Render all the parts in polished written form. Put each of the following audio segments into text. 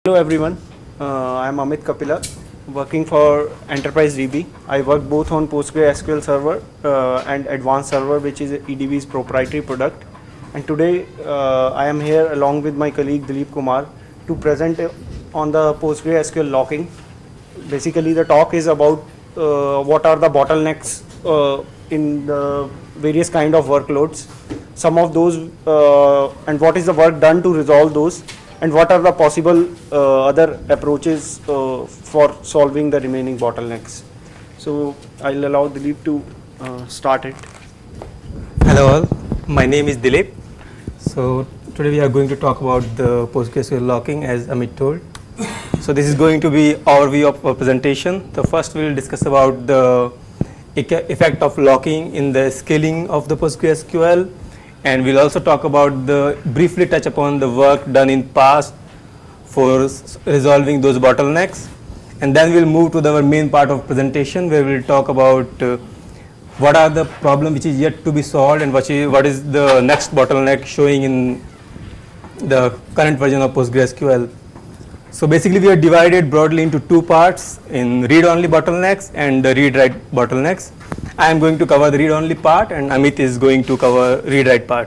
Hello everyone, I am Amit Kapila, working for Enterprise DB. I work both on PostgreSQL Server and Advanced Server, which is EDB's proprietary product. And today I am here along with my colleague Dilip Kumar to present on the PostgreSQL locking. Basically the talk is about what are the bottlenecks in the various kind of workloads, some of those and what is the work done to resolve those, and what are the possible other approaches for solving the remaining bottlenecks. So I'll allow Dilip to start it. Hello all, my name is Dilip. So today we are going to talk about the PostgreSQL locking, as Amit told. So this is going to be overview of our presentation. The first we will discuss about the effect of locking in the scaling of the PostgreSQL, and we'll also talk about briefly touch upon the work done in past for resolving those bottlenecks, and then we'll move to our main part of presentation where we'll talk about what are the problem which is yet to be solved and what is the next bottleneck showing in the current version of PostgreSQL. So basically we are divided broadly into two parts, in read-only bottlenecks and the read-write bottlenecks. I am going to cover the read-only part and Amit is going to cover read-write part.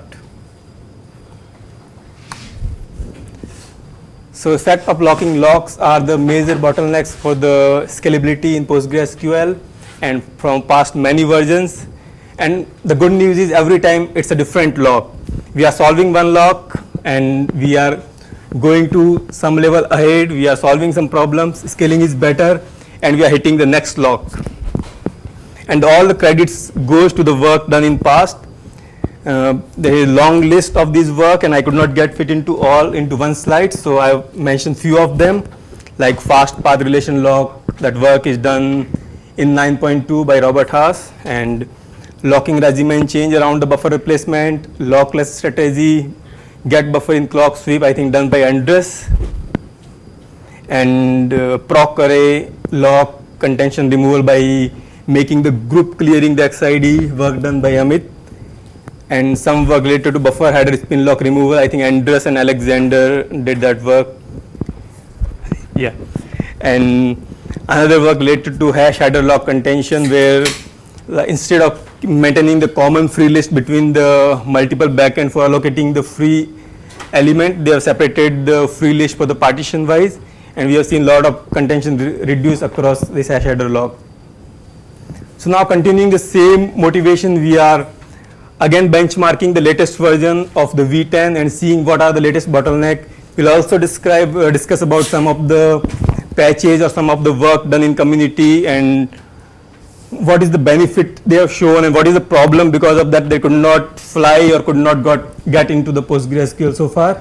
So effect of locking locks are the major bottlenecks for the scalability in PostgreSQL and from past many versions. And the good news is every time it's a different lock. We are solving one lock and we are going to some level ahead, we are solving some problems, scaling is better, and we are hitting the next lock. And all the credits goes to the work done in past. There is a long list of this work and I could not fit into all into one slide, so I have mentioned few of them, like fast path relation lock. That work is done in 9.2 by Robert Haas, and locking regimen change around the buffer replacement, lockless strategy, get buffer in clock sweep, I think done by Andres, and proc array lock contention removal by making the group clearing the XID, work done by Amit, and some work related to buffer header spin lock removal. I think Andres and Alexander did that work. Yeah, and another work related to hash header lock contention, where instead of maintaining the common free list between the multiple backend for allocating the free element, they have separated the free list for the partition wise, and we have seen a lot of contention reduce across this hash header lock. So now continuing the same motivation, we are again benchmarking the latest version of the V10 and seeing what are the latest bottleneck. We'll also discuss about some of the patches or some of the work done in community and what is the benefit they have shown and what is the problem because of that they could not fly or could not get into the PostgreSQL so far.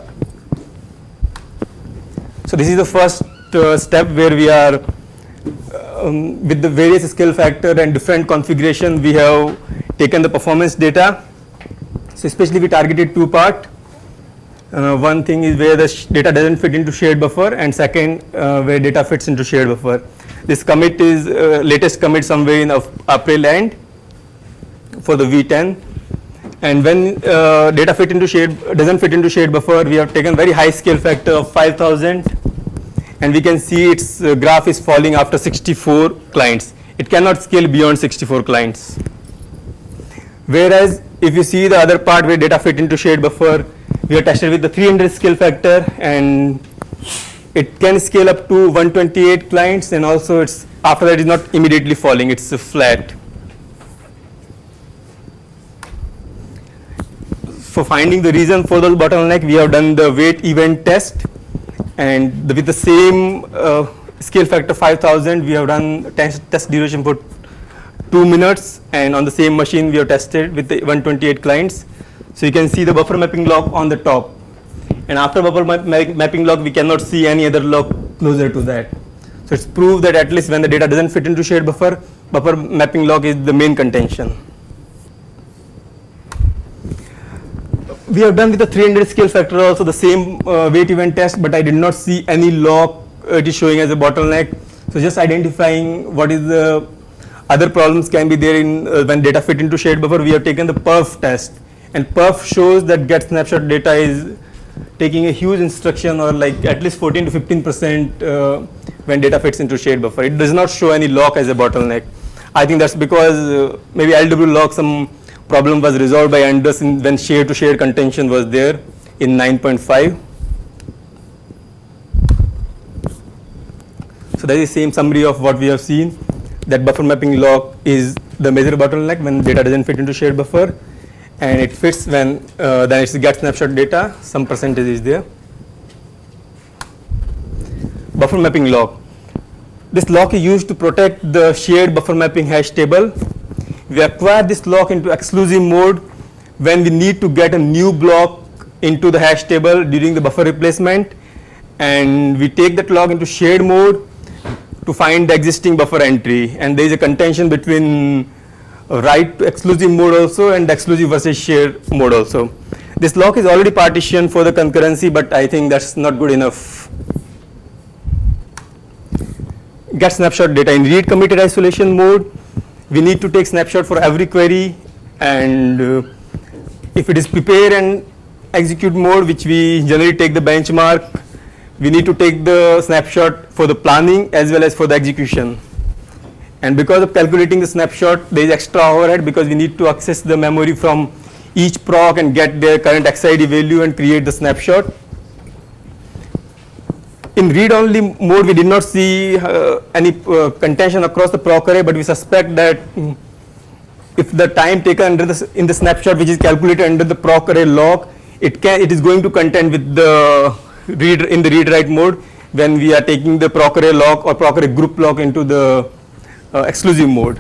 So this is the first step where we are with the various scale factor and different configuration, we have taken the performance data. So especially we targeted two part. One thing is where the data doesn't fit into shared buffer, and second where data fits into shared buffer. This commit is latest commit somewhere in April end for the V10, and when data doesn't fit into shared buffer, we have taken very high scale factor of 5000, and we can see its graph is falling after 64 clients. It cannot scale beyond 64 clients. Whereas if you see the other part where data fit into shared buffer, we are tested with the 300 scale factor, and it can scale up to 128 clients, and also it's after that is not immediately falling, it's flat. For finding the reason for the bottleneck, we have done the wait event test, and with the same scale factor 5000, we have done test duration for 2 minutes, and on the same machine we have tested with the 128 clients. So you can see the buffer mapping log on the top, and after buffer mapping log we cannot see any other log closer to that. So it's proved that at least when the data doesn't fit into shared buffer, buffer mapping log is the main contention. We have done with the 300 scale factor also the same wait event test, but I did not see any log it is showing as a bottleneck. So just identifying what is the other problems can be there in when data fit into shared buffer, we have taken the perf test, and perf shows that get snapshot data is taking a huge instruction or like at least 14 to 15% when data fits into shared buffer. It does not show any lock as a bottleneck. I think that's because maybe LW lock some problem was resolved by Anderson when shared to shared contention was there in 9.5. So that is the same summary of what we have seen, that buffer mapping lock is the major bottleneck when data doesn't fit into shared buffer, and it fits when then it's get snapshot data, some percentage is there. Buffer mapping lock. This lock is used to protect the shared buffer mapping hash table. We acquire this lock into exclusive mode when we need to get a new block into the hash table during the buffer replacement, and we take that lock into shared mode to find the existing buffer entry, and there is a contention between write to exclusive mode also and exclusive versus shared mode also. This lock is already partitioned for the concurrency, but I think that's not good enough. Get snapshot data in read committed isolation mode. We need to take snapshot for every query, and if it is prepare and execute mode, which we generally take the benchmark, we need to take the snapshot for the planning as well as for the execution. And because of calculating the snapshot, there is extra overhead because we need to access the memory from each proc and get their current XID value and create the snapshot. In read-only mode, we did not see any contention across the proc array, but we suspect that if the time taken under in the snapshot, which is calculated under the proc array lock, it is going to contend with the read in the read-write mode when we are taking the proc array lock or proc array group lock into the exclusive mode.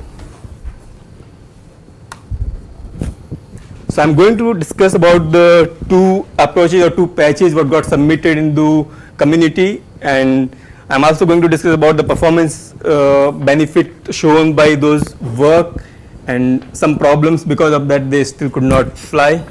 So I'm going to discuss about the two approaches or two patches what got submitted into community, and I'm also going to discuss about the performance benefit shown by those work and some problems because of that they still could not fly.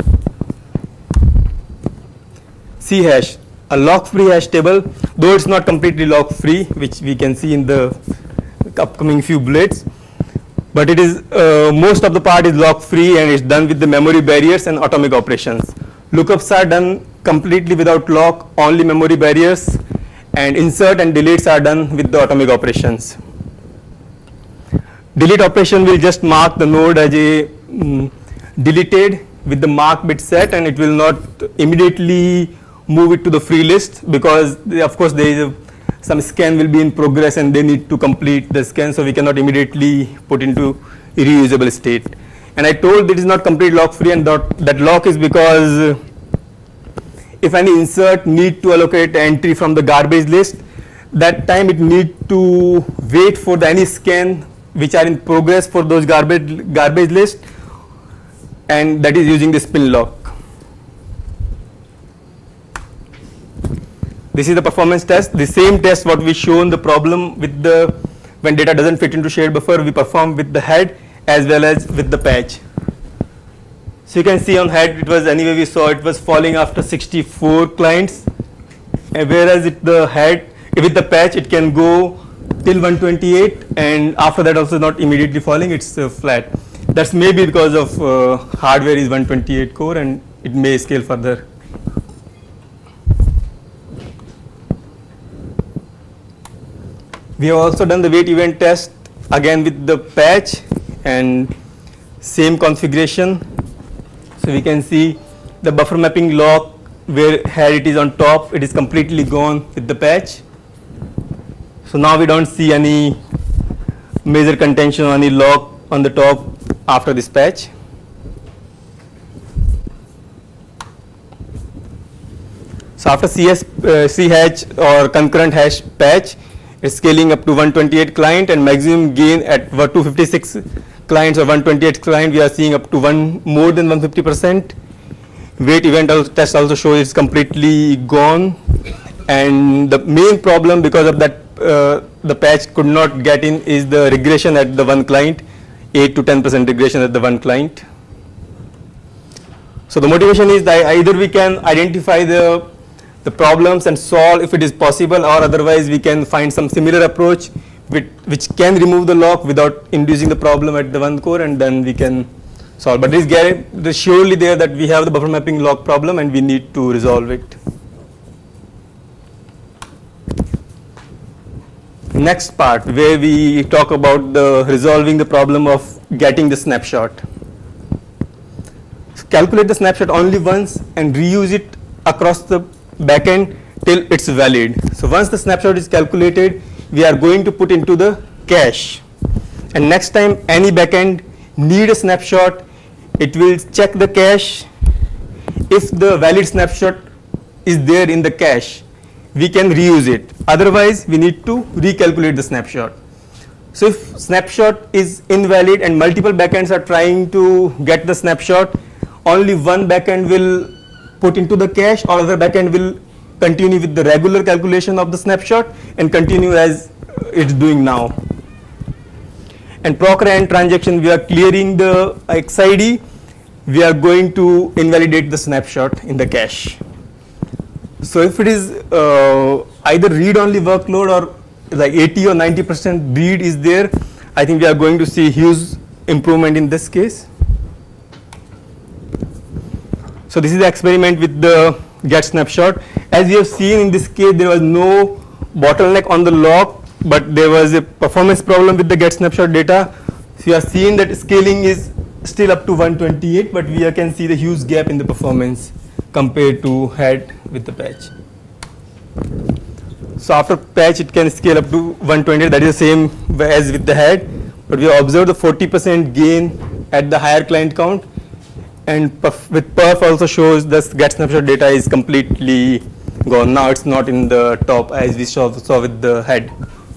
C hash, a lock-free hash table, though it's not completely lock-free, which we can see in the upcoming few bullets, but it is most of the part is lock-free and it's done with the memory barriers and atomic operations. Lookups are done completely without lock, only memory barriers, and insert and deletes are done with the atomic operations. Delete operation will just mark the node as a deleted with the mark bit set, and it will not immediately move it to the free list because of course there is some scan will be in progress and they need to complete the scan, so we cannot immediately put into a reusable state. And I told it is not complete lock free, and that lock is because if any insert need to allocate entry from the garbage list, that time it need to wait for the any scan which are in progress for those garbage list, and that is using the spin lock. This is the performance test. The same test what we shown the problem with the when data doesn't fit into shared buffer, we perform with the head as well as with the patch. So you can see on head it was anyway we saw it was falling after 64 clients, and whereas the head with the patch it can go till 128, and after that also not immediately falling, it's flat. That's maybe because of hardware is 128 core and it may scale further. We have also done the wait event test again with the patch and same configuration. So we can see the buffer mapping lock where head it is on top, it is completely gone with the patch. So now we don't see any major contention on the lock on the top after this patch. So after C hash or concurrent hash patch, it's scaling up to 128 client and maximum gain at 256 clients or 128 client, we are seeing up to more than 150%. Wait event test also shows it's completely gone, and the main problem because of that the patch could not get in is the regression at the one client, 8 to 10% regression at the one client. So the motivation is that either we can identify the problems and solve if it is possible, or otherwise we can find some similar approach which can remove the lock without inducing the problem at the one core, and then we can solve. But it is surely there that we have the buffer mapping lock problem and we need to resolve it. next part where we talk about the resolving the problem of getting the snapshot. So calculate the snapshot only once and reuse it across the backend till it's valid. So once the snapshot is calculated, we are going to put into the cache. And next time any backend need a snapshot, it will check the cache. If the valid snapshot is there in the cache, we can reuse it. Otherwise, we need to recalculate the snapshot. So if snapshot is invalid and multiple backends are trying to get the snapshot, only one backend will put into the cache, or other backend will continue with the regular calculation of the snapshot and continue as it's doing now. And proc array and transaction, we are clearing the XID, we are going to invalidate the snapshot in the cache. So if it is either read-only workload or like 80 or 90% read is there, I think we are going to see huge improvement in this case. So this is the experiment with the get snapshot. As you have seen in this case, there was no bottleneck on the lock, but there was a performance problem with the get snapshot data. So you are seeing that scaling is still up to 128, but we can see the huge gap in the performance compared to head with the patch. So after patch, it can scale up to 128. That is the same as with the head, but we observed the 40% gain at the higher client count, and with perf also shows this get snapshot data is completely gone. Now it's not in the top as we saw with the head.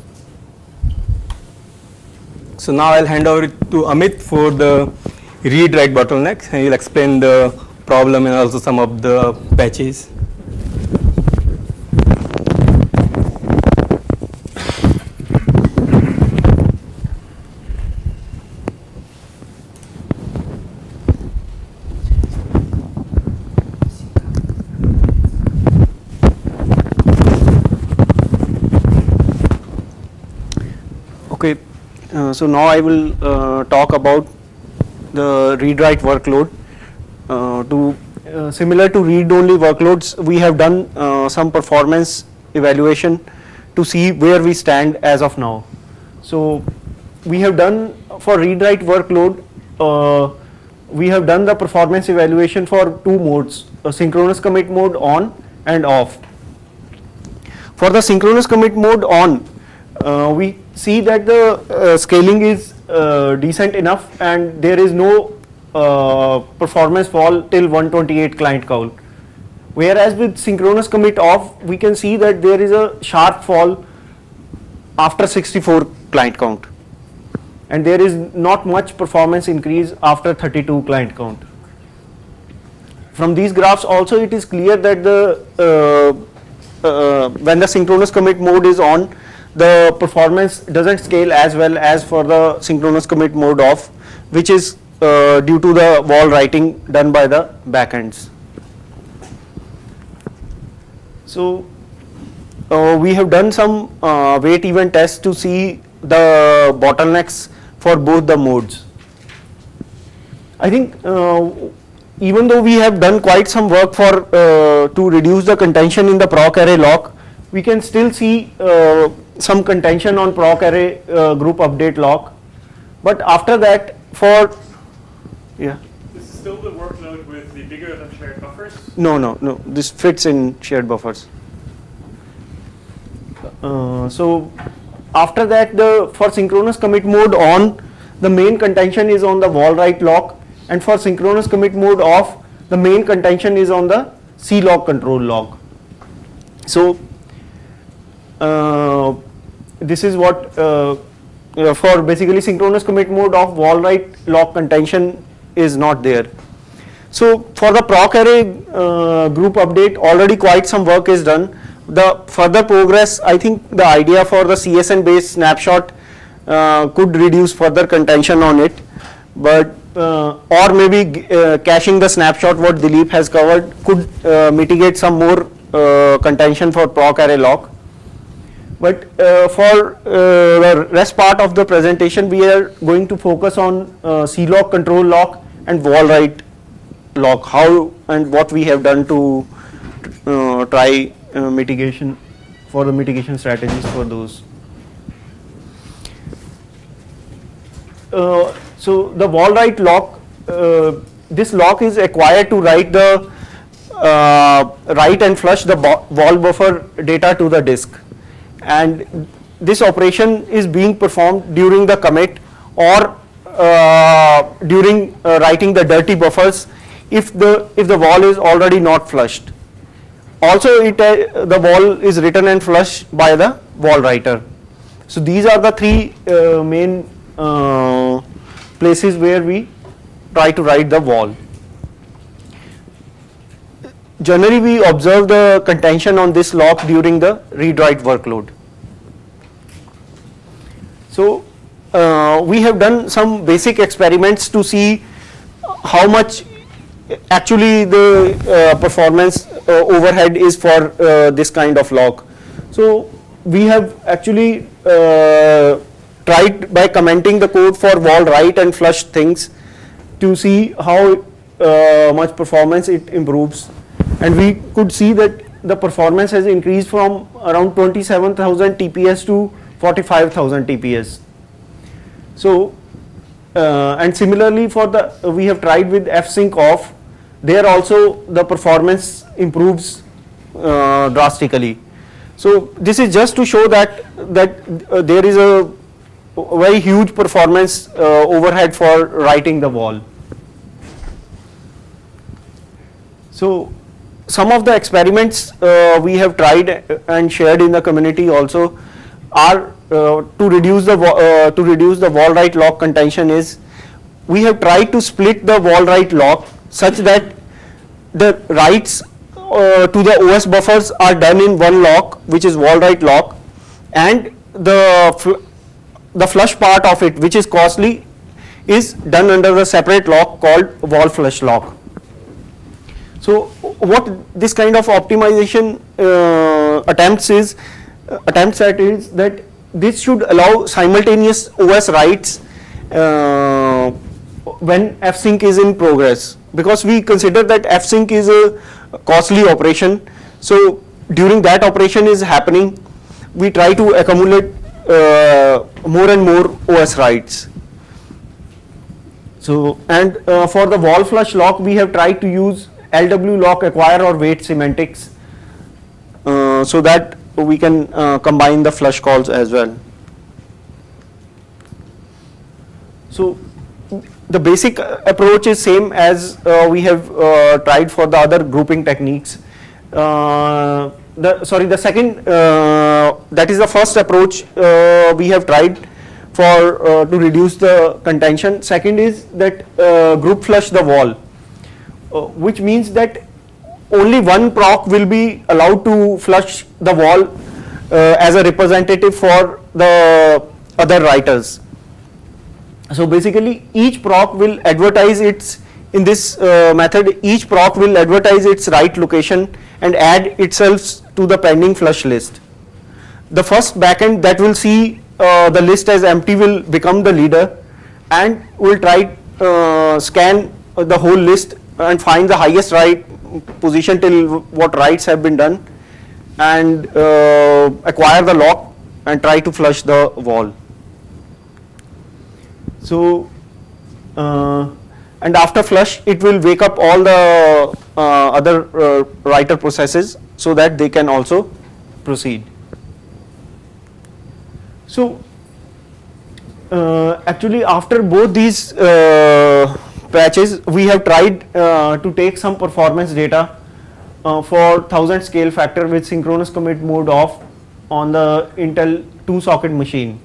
So now I'll hand over it to Amit for the read-write bottlenecks, and he'll explain the problem and also some of the patches. Okay, so now I will talk about the read-write workload. Similar to read-only workloads, we have done some performance evaluation to see where we stand as of now. So we have done for read-write workload, we have done the performance evaluation for two modes, a synchronous commit mode on and off. For the synchronous commit mode on, we see that the scaling is decent enough and there is no performance fall till 128 client count. Whereas with synchronous commit off, we can see that there is a sharp fall after 64 client count, and there is not much performance increase after 32 client count. From these graphs also, it is clear that the when the synchronous commit mode is on, the performance doesn't scale as well as for the synchronous commit mode off, which is due to the wall writing done by the backends. So we have done some wait event tests to see the bottlenecks for both the modes. I think even though we have done quite some work for to reduce the contention in the proc array lock, we can still see some contention on proc array group update lock. But after that, for This is still the workload with the bigger than shared buffers? no, this fits in shared buffers. So after that, for synchronous commit mode on, the main contention is on the wall write lock, and for synchronous commit mode off, the main contention is on the C lock control lock. So this is what for basically synchronous commit mode off, wall write lock contention is not there. So for the proc array group update, already quite some work is done. The further progress, I think the idea for the CSN based snapshot could reduce further contention on it, but or maybe caching the snapshot what Dilip has covered could mitigate some more contention for proc array lock. But for the rest part of the presentation, we are going to focus on C lock control lock and wall write lock, how and what we have done to try mitigation for the mitigation strategies for those. so the wall write lock, this lock is acquired to write the write and flush the wall buffer data to the disk, and this operation is being performed during the commit or during writing the dirty buffers if the wall is already not flushed. Also, the wall is written and flushed by the wall writer. So these are the three main places where we try to write the wall. Generally, we observe the contention on this lock during the read-write workload. So we have done some basic experiments to see how much actually the performance overhead is for this kind of lock. So we have actually tried by commenting the code for wall write and flush things to see how much performance it improves, and we could see that the performance has increased from around 27,000 TPS to 45,000 TPS. So and similarly for the we have tried with fsync off, there also the performance improves drastically. So this is just to show that there is a very huge performance overhead for writing the wall. So some of the experiments we have tried and shared in the community also are to reduce the wall write lock contention is we have tried to split the wall write lock such that the writes to the OS buffers are done in one lock, which is wall write lock, and the flush part of it, which is costly, is done under the separate lock called wall flush lock. So what this kind of optimization attempts at is that this should allow simultaneous OS writes when fsync is in progress, because we consider that fsync is a costly operation. So during that operation is happening, we try to accumulate more and more OS writes. So and for the wall flush lock, we have tried to use LW lock acquire or wait semantics so that we can combine the flush calls as well. So the basic approach is same as we have tried for the other grouping techniques. The second, that is the first approach we have tried for to reduce the contention. Second is that group flush the wall, which means that only one proc will be allowed to flush the wall as a representative for the other writers. So basically each proc will advertise its, in this method, each proc will advertise its write location and add itself to the pending flush list. The first backend that will see the list as empty will become the leader and will try scan the whole list and find the highest write position till what writes have been done and acquire the lock and try to flush the wall. So and after flush it will wake up all the other writer processes so that they can also proceed. So actually after both these patches we have tried to take some performance data for 1000 scale factor with synchronous commit mode off on the Intel 2-socket machine.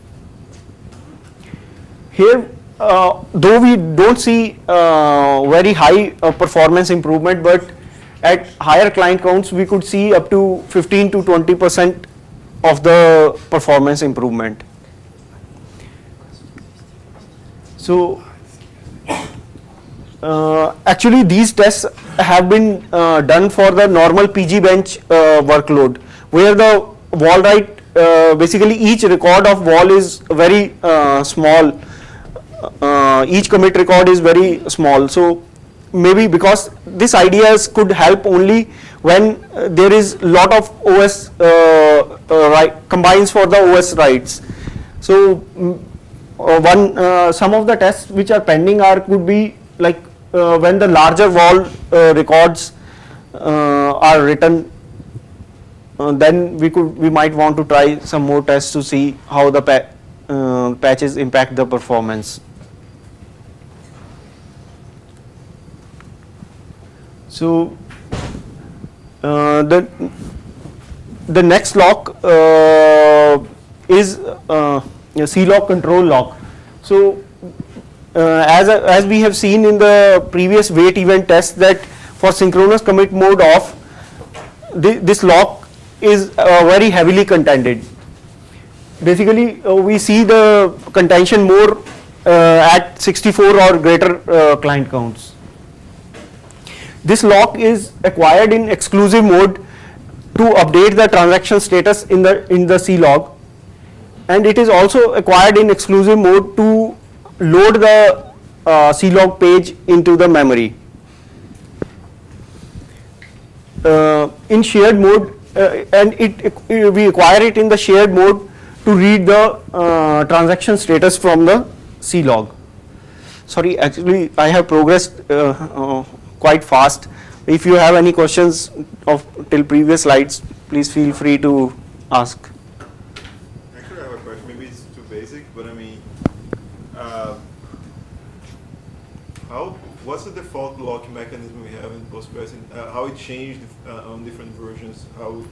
Here though we don't see very high performance improvement, but at higher client counts we could see up to 15 to 20% of the performance improvement. So actually these tests have been done for the normal PG bench workload, where the wall write basically each record of wall is very small, each commit record is very small. So maybe because this ideas could help only when there is lot of OS combines for the OS writes. So some of the tests which are pending could be like when the larger wall records are written, then we might want to try some more tests to see how the patches impact the performance. So the next lock is C-lock control lock. So as we have seen in the previous wait event test, that for synchronous commit mode off, this lock is very heavily contended. Basically, we see the contention more at 64 or greater client counts. This lock is acquired in exclusive mode to update the transaction status in the C log, and it is also acquired in exclusive mode to load the C log page into the memory. In shared mode, and we acquire it in the shared mode to read the transaction status from the C log. Sorry, actually I have progressed quite fast. If you have any questions till previous slides, please feel free to ask. Actually, I have a question. Maybe it's too basic, but I mean, what's the default locking mechanism we have in Postgres? How it changed on different versions?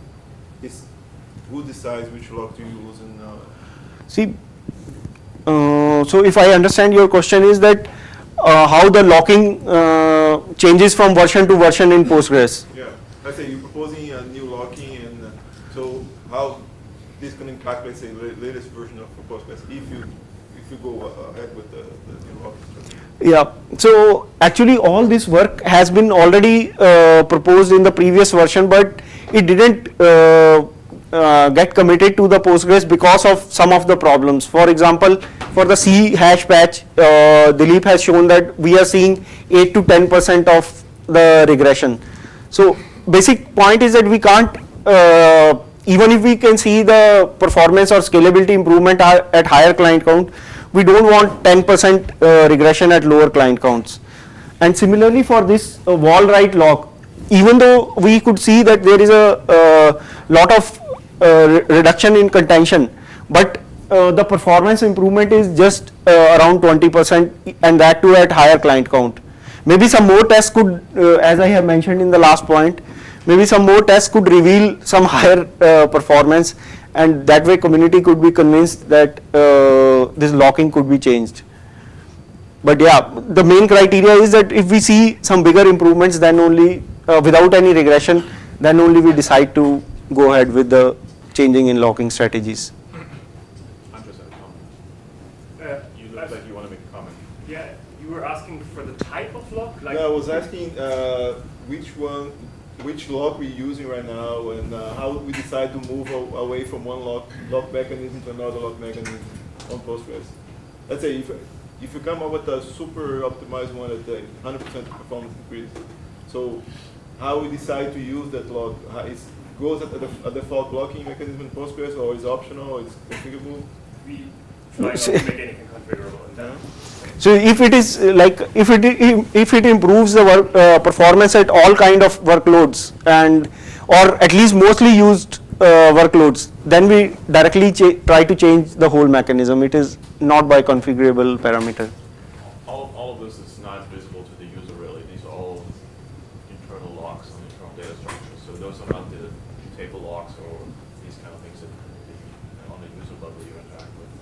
Who decides which lock to use? And see, so if I understand your question is that how the locking changes from version to version in Postgres. Yeah, let's say you're proposing a new locking, and so how this can impact, let's say, the latest version of Postgres if you go ahead with the new locking structure. Yeah, so actually all this work has been already proposed in the previous version, but it didn't get committed to the Postgres because of some of the problems. For example, for the C hash patch, Dilip has shown that we are seeing 8 to 10% of the regression. So basic point is that we can't, even if we can see the performance or scalability improvement at higher client count, we don't want 10% regression at lower client counts. And similarly for this wall write lock, even though we could see that there is a lot of reduction in contention, but the performance improvement is just around 20%, and that too at higher client count. Maybe some more tests could, as I have mentioned in the last point, maybe some more tests could reveal some higher performance, and that way community could be convinced that this locking could be changed. But yeah, the main criteria is that if we see some bigger improvements, then only without any regression, then only we decide to go ahead with the changing in locking strategies. You look like you want to make a comment. Yeah, you were asking for the type of lock? Like no, I was asking which lock we're using right now, and how we decide to move away from one lock mechanism to another lock mechanism on Postgres. Let's say if you come up with a super optimized one at 100% performance increase, so how we decide to use that lock? Goes at a default blocking mechanism in Postgres, or is optional, or is configurable? We try not to make anything configurable in that. So if it is like if it improves the performance at all kind of workloads, and or at least mostly used workloads, then we directly try to change the whole mechanism. It is not by configurable parameter. All of this is not visible to the user really. These are all internal locks on the internal data structure. So those are not the table locks or these kind of things that on the user level you interact with.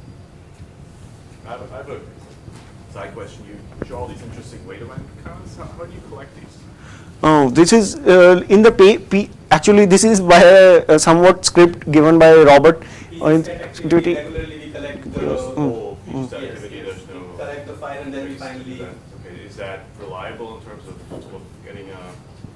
I have a side question. You show all these interesting wait event counts. How do you collect these? Oh, this is in the actually this is by a somewhat script given by Robert. Regularly we collect the whole yes, activity. There's no collect the file and then we finally. Okay, is that reliable in terms of getting a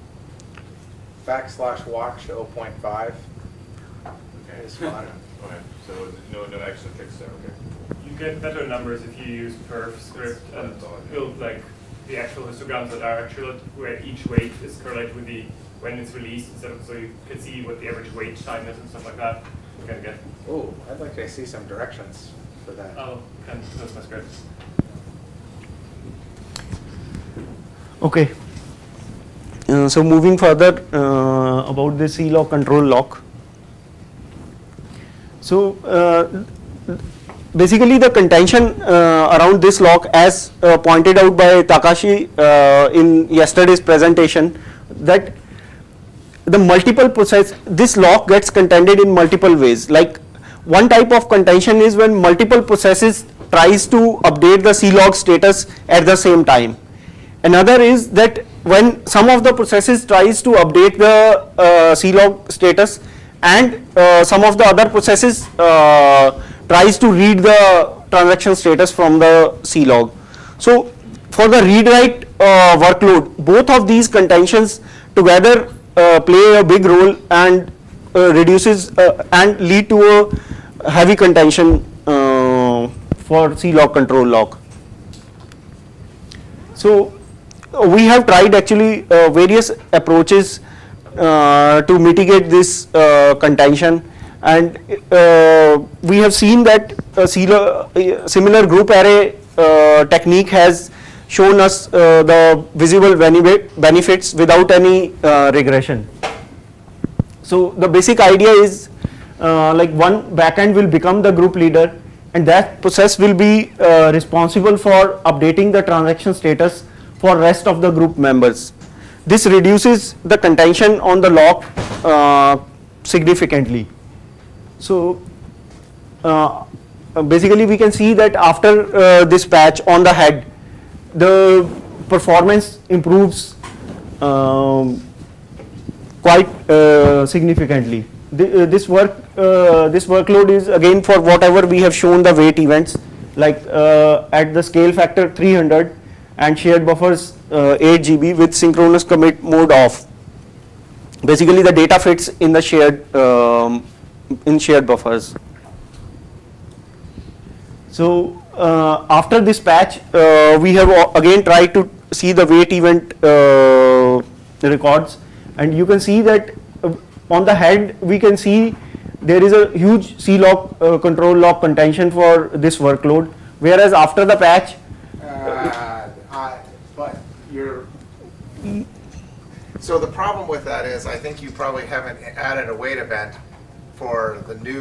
/watch 0.5 okay? is fine. Okay, so no extra tricks there. Okay. You get better numbers if you use perf script and build like the actual histograms that are actual, where each weight is correlated with the when it's released, instead of so you can see what the average wait time is and stuff like that. You can get. Oh, I'd like to see some directions. for that. Oh, and that's my script. Okay. So moving further about the C-lock control lock. So basically the contention around this lock, as pointed out by Takashi in yesterday's presentation, that the multiple process, this lock gets contended in multiple ways. Like one type of contention is when multiple processes tries to update the C-log status at the same time. Another is that when some of the processes tries to update the C-log status and some of the other processes tries to read the transaction status from the C-log. So for the read-write workload, both of these contentions together play a big role and reduces and lead to a heavy contention for C-log control lock. So we have tried actually various approaches to mitigate this contention, and we have seen that similar group array technique has shown us the visible benefits without any regression. So the basic idea is like one backend will become the group leader, and that process will be responsible for updating the transaction status for rest of the group members. This reduces the contention on the lock significantly. So basically we can see that after this patch on the head, the performance improves quite significantly. This workload is again for whatever we have shown the weight events, like at the scale factor 300 and shared buffers 8 GB with synchronous commit mode off. Basically the data fits in the shared buffers. So after this patch, we have again tried to see the weight event records, and you can see that on the head we can see there is a huge C-lock control lock contention for this workload, whereas after the patch But so the problem with that is, I think you probably haven't added a wait event for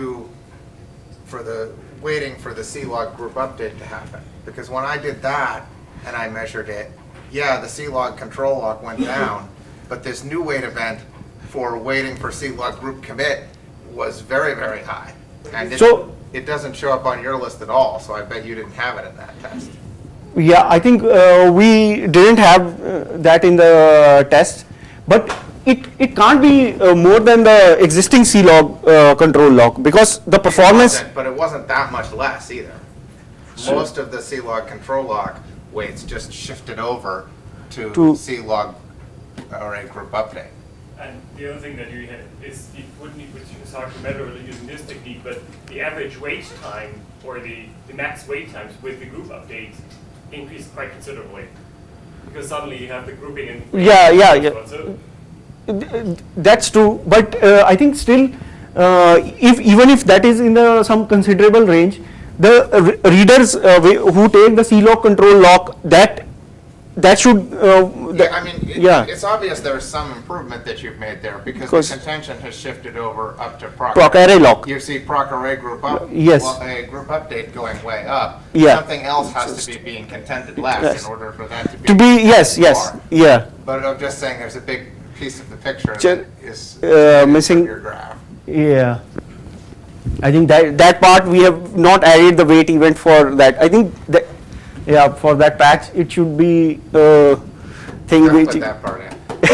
the waiting for the C-log group update to happen. Because when I did that and I measured it, yeah, the C-log control lock went down, but this new wait event for waiting for C-log group commit was very, very high. And it doesn't show up on your list at all, so I bet you didn't have it in that test. Yeah, I think we didn't have that in the test, but it can't be more than the existing C-log control lock, because the performance. But it wasn't that much less either. Most of the C-log control lock weights just shifted over to C-log array group update. And the other thing that you had is you wouldn't need to start manually using this technique, but the average wait time or the max wait times with the group update increased quite considerably, because suddenly you have the grouping and So that's true, but I think still, even if that is in some considerable range, the readers who take the C-log control lock, that should. It's obvious there's some improvement that you've made there, because the contention has shifted over up to proc array lock. You see proc array group up, yes. A group update going way up. Yeah. Something else has to be being contended less in order for that to be. Yes. Yeah. But I'm just saying there's a big piece of the picture that is missing from your graph. Yeah. I think that part we have not added the weight event for that. I think that. Yeah, for that patch, it should be thing which. Put that part in.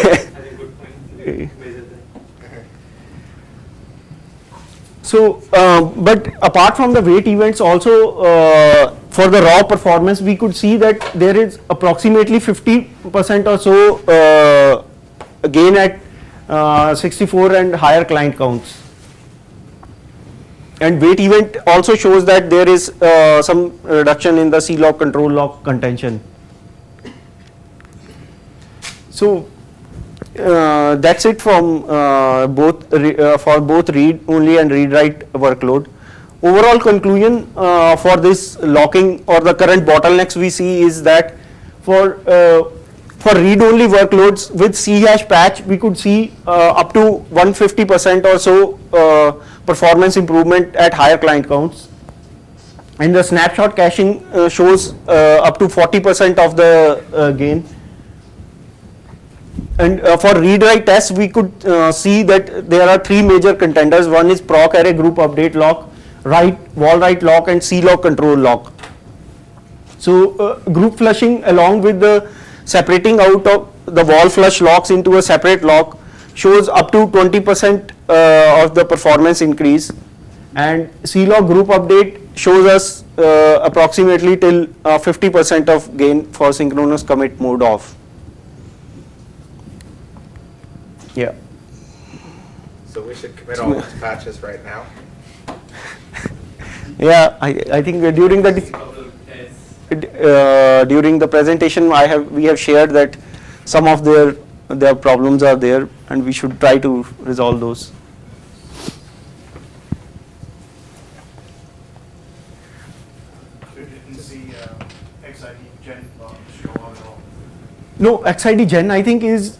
So, but apart from the weight events, also for the raw performance, we could see that there is approximately 50% or so gain at 64 and higher client counts. And weight event also shows that there is some reduction in the C-log control lock contention. So that's it from both read only and read write workload. overall conclusion for this locking or the current bottlenecks we see is that for read-only workloads with C-hash patch, we could see up to 150% or so performance improvement at higher client counts. And the snapshot caching shows up to 40% of the gain. And for read-write tests, we could see that there are three major contenders. One is proc array group update lock, wall write lock, and C-log control lock. So group flushing along with the separating out of the wall flush locks into a separate lock shows up to 20% of the performance increase, and C-log group update shows us approximately till 50% of gain for synchronous commit mode off. Yeah. So we should commit all these patches right now. Yeah, I think during the presentation we have shared that some of their problems are there, and we should try to resolve those. So didn't see XID Gen show up at all? No, XID Gen I think is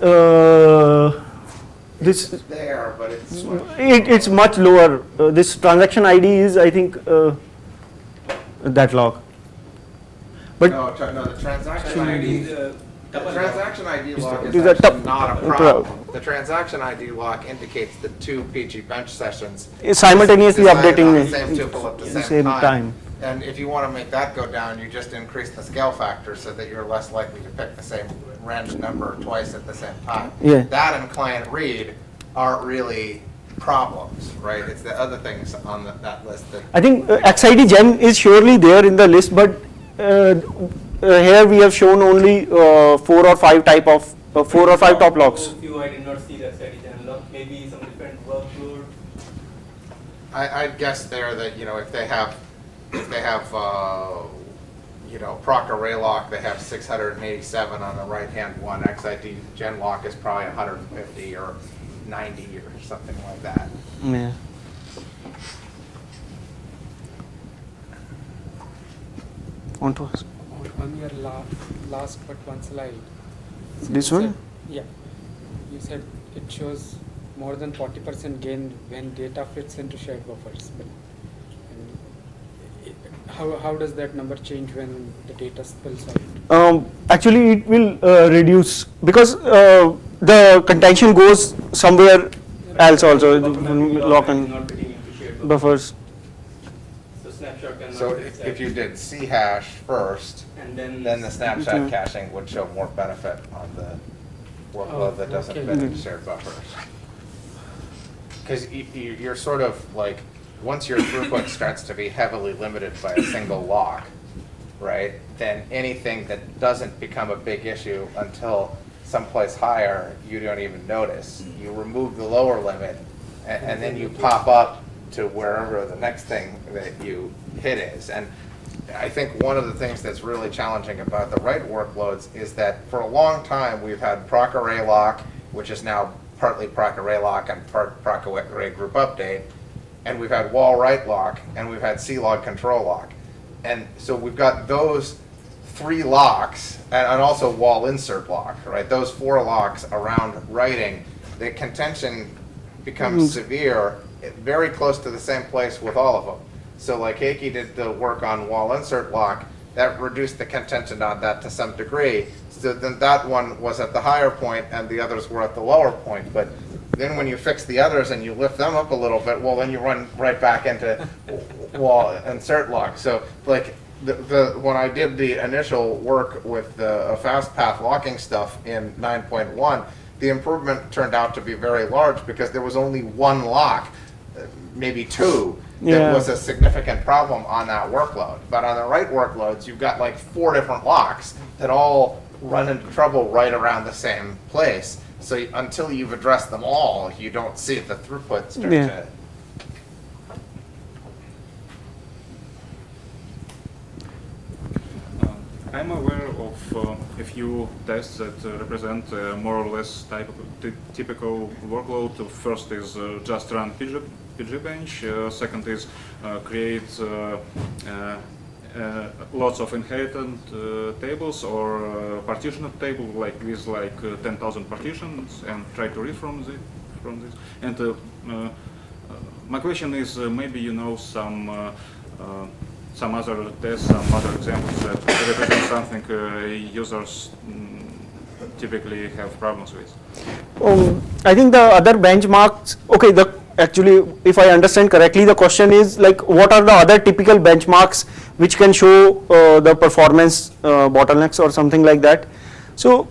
this. It's there, but it's It's much lower. This transaction ID is, I think, that log. But no, the transaction ID. The transaction ID log is is that actually not a problem. problem. The transaction ID log indicates the two PG bench sessions simultaneously decided updating on the same tuple at the same time. And if you want to make that go down, you just increase the scale factor so that you're less likely to pick the same range number twice at the same time. Yeah. That and client read aren't really problems, right? It's the other things on that list that. I think XID Gen is surely there in the list, but here we have shown only 4 or 5 type of 4 or 5 top locks. Few I did not see the XID Gen lock. Maybe some different workload. I'd guess there that, you know, if they have you know, proc array lock, they have 687 on the right hand one. XID Gen lock is probably 150 or 90 or something like that. Yeah. Want to ask? On your last but one slide. This you one? said- yeah. You said it shows more than 40% gain when data fits into shared buffers. But how does that number change when the data spills out? Actually, it will reduce because the contention goes somewhere else also. Lock and not fitting into shared buffers. So snapshot can So if you did C hash first, and then then the snapshot Mhm. caching would show more benefit on the workload that doesn't okay. fit into shared buffers. Because you're sort of like, once your throughput starts to be heavily limited by a single lock, right, then anything that doesn't become a big issue until someplace higher, you don't even notice. You remove the lower limit, and then you pop up to wherever the next thing that you hit is. And I think one of the things that's really challenging about the write workloads is that for a long time we've had proc array lock, which is now partly proc array lock and part proc array group update, and we've had wall write lock, and we've had C-log control lock. And so we've got those 3 locks, and also wall insert lock, right? Those 4 locks around writing. The contention becomes severe, very close to the same place with all of them. So like Heikki did the work on wall insert lock, that reduced the contention on that to some degree. So then that one was at the higher point and the others were at the lower point. But then when you fix the others and you lift them up a little bit, well, then you run right back into wall insert lock. So like when I did the initial work with the fast path locking stuff in 9.1, the improvement turned out to be very large because there was only one lock, maybe 2, that was a significant problem on that workload. But on the write workloads, you've got like 4 different locks that all run into trouble right around the same place. So until you've addressed them all, you don't see the throughput start to. I'm aware of a few tests that represent more or less typical workload. First is just run pgbench. Second is create lots of inherited tables or partitioned table with 10,000 partitions and try to read from this. And my question is, maybe you know some other tests, some other examples that represent something users typically have problems with. I think the other benchmarks. Okay, actually, if I understand correctly, the question is like, what are the other typical benchmarks which can show the performance bottlenecks or something like that. So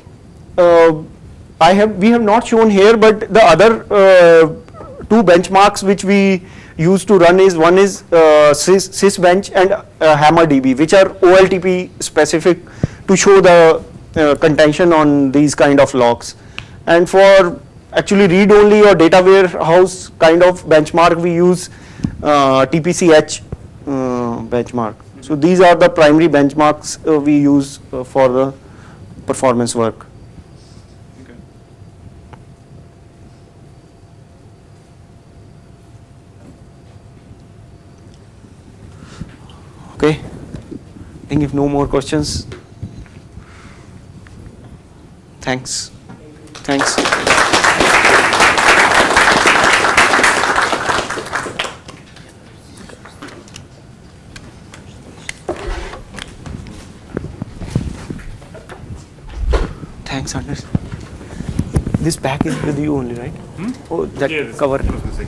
we have not shown here, but the other two benchmarks which we use to run is one is sysbench and HammerDB, which are OLTP specific to show the contention on these kind of logs. And for actually read-only or data warehouse kind of benchmark, we use TPCH benchmark. So these are the primary benchmarks we use for the performance work. Okay, I think if no more questions, thanks. Thanks. Thanks, Anders. This pack is with you only, right? Oh, that cover.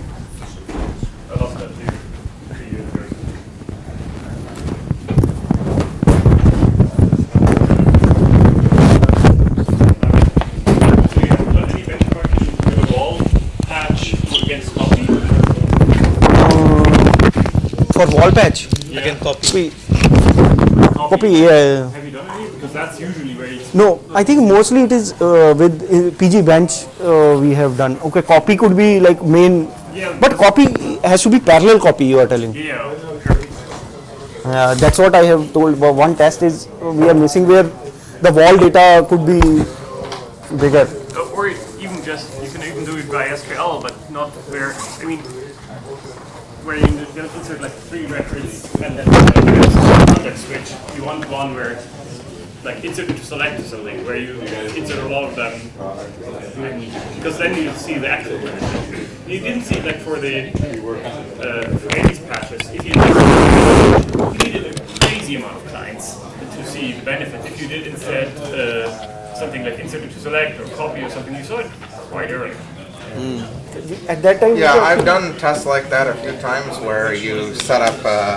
For wall patch? Again, copy. Copy, yeah. Have you done any? Because that's usually very expensive. No, I think mostly it is with PG bench we have done. Okay, copy could be like main, but copy has to be parallel copy, you are telling. Yeah. That's what I have told. One test is we are missing where the wall data could be bigger. Or even just, you can even do it by SQL, but not where, I mean, where you insert like 3 records and then context switch. You want one where, like, insert to select or something, where you insert a lot of them, because then you see the actual benefit. You didn't see like for the for these patches. If you needed a crazy amount of clients to see the benefit. If you did instead something like insert to select or copy or something, you saw it quite early. At that time, yeah, I've done tests like that a few times where you set up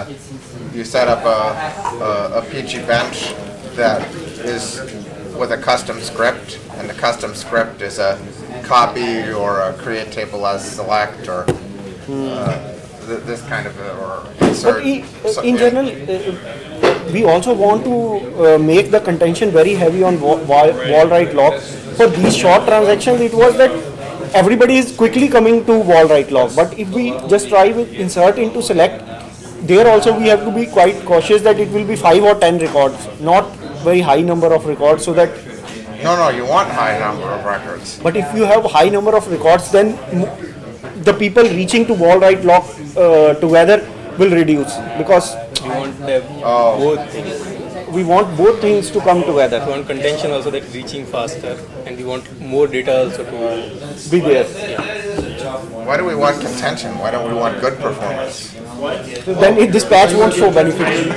a PG bench that is with a custom script, and the custom script is a copy or a create table as select or this kind of or insert. But in general, we also want to make the contention very heavy on wall write log. For these short transactions, it was that everybody is quickly coming to wall write log. But if we just try with insert into select, there also we have to be quite cautious that it will be 5 or 10 records, not very high number of records, so that. No, you want high number of records. But if you have high number of records, then the people reaching to wall write log together will reduce, because we want both things. We want both things to come together. We want contention also that reaching faster, and we want more data also to be there. Yeah. Why do we want contention? Why don't we want good performance? So then this patch won't show benefit.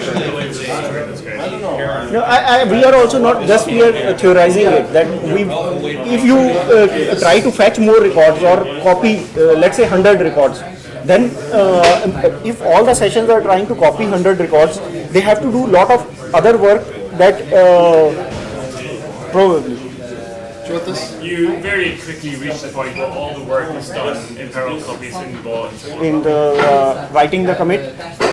No, we are also not just theorizing it. That if you try to fetch more records or copy, let's say 100 records, then if all the sessions are trying to copy 100 records, they have to do a lot of other work that probably. You very quickly reach the point where all the work is done in parallel copies in the in the writing the commit.